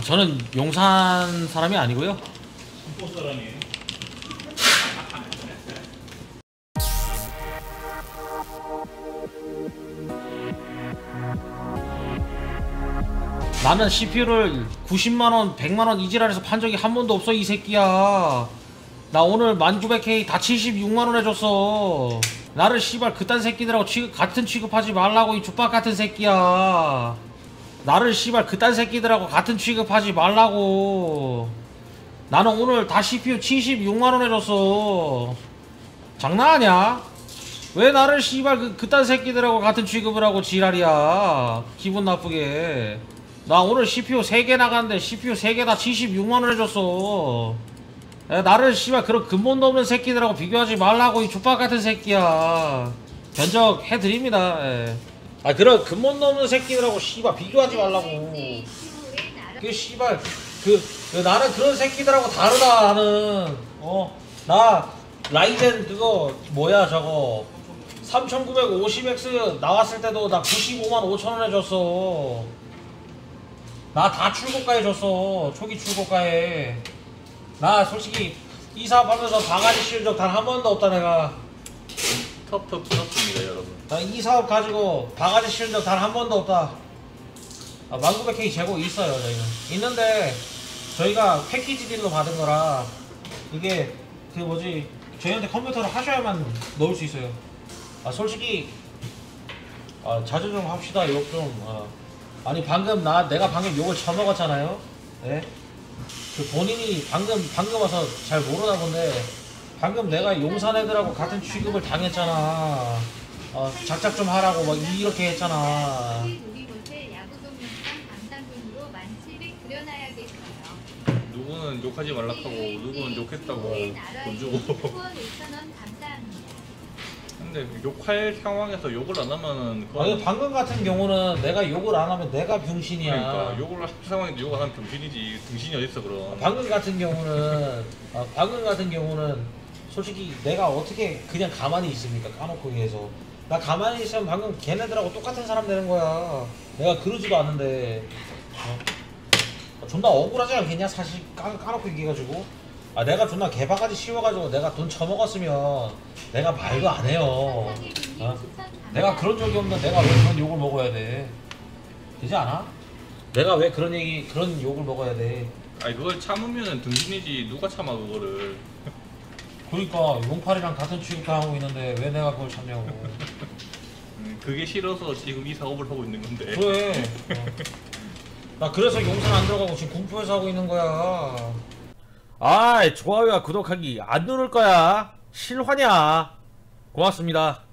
저는 용산 사람이 아니고요. 김포 사람이에요. 나는 CPU를 90만원, 100만원 이지랄에서 판 적이 한 번도 없어 이 새끼야. 나 오늘 1900K 다 76만원에 줬어. 나를 씨발 그딴 새끼들하고 같은 취급하지 말라고 이 족박 같은 새끼야. 나를 씨발 그딴 새끼들하고 같은 취급하지 말라고. 나는 오늘 다 CPU 76만원에 줬어. 장난하냐? 왜 나를 씨발 그딴 새끼들하고 같은 취급을 하고 지랄이야. 기분 나쁘게. 나 오늘 CPU 3개 나갔는데 CPU 3개 다 76만원 해줬어. 나를 씨발 그런 근본도 없는 새끼들하고 비교하지 말라고 이 족박같은 새끼야. 견적 해드립니다. 아 그런 근본도 없는 새끼들하고 씨발 비교하지 말라고. 그 씨발 나는 그런 새끼들하고 다르다. 나는 나 라이젠 그거 뭐야 저거 3950X 나왔을 때도 나 95만 5천원 해줬어. 나 다 출고가에 줬어. 초기 출고가에. 나 솔직히 이 사업하면서 바가지 씌운 적 단 한 번도 없다. 내가 텁텁 텁텁입니다 여러분. 나 이 사업 가지고 바가지 씌운 적 단 한 번도 없다. 1900K 재고 있어요. 저희는 있는데 저희가 패키지 딜로 받은 거라 이게 그 뭐지 저희한테 컴퓨터를 하셔야만 넣을 수 있어요. 솔직히 자주 좀 합시다. 욕 좀. 아니 방금 내가 방금 욕을 쳐먹었잖아요. 네? 그 본인이 방금 와서 잘 모르나 본데 방금 내가 용산 애들하고 같은 취급을 당했잖아. 작작 좀 하라고 막 이렇게 했잖아. 누구는 욕하지 말라고 하고 누구는 욕했다고 돈 주고. 근데 욕할 상황에서 욕을 안 하면은 아니 방금 같은 경우는 내가 욕을 안 하면 내가 병신이야. 그러니까 욕을 할 상황에서 욕 안 하면 병신이지. 등신이 어딨어 그럼. 방금 같은 경우는 솔직히 내가 어떻게 그냥 가만히 있습니까? 까놓고 얘기해서 나 가만히 있으면 방금 걔네들하고 똑같은 사람 되는 거야. 내가 그러지도 않는데 존나 억울하지 않겠냐 사실 까놓고 얘기해가지고. 내가 존나 개바가지 씌워가지고 내가 돈 처먹었으면 내가 말도 안 해요. 내가 그런 적이 없는데 내가 왜 그런 욕을 먹어야 돼? 되지 않아? 내가 왜 그런 욕을 먹어야 돼? 아니 그걸 참으면은 등신이지. 누가 참아 그거를. 그러니까 용팔이랑 같은 취급당하고 있는데 왜 내가 그걸 참냐고. 그게 싫어서 지금 이 사업을 하고 있는 건데. 그래. 나 그래서 용산 안 들어가고 지금 군포에서 하고 있는 거야. 좋아요와 구독하기 안 누를 거야. 실화냐? 고맙습니다.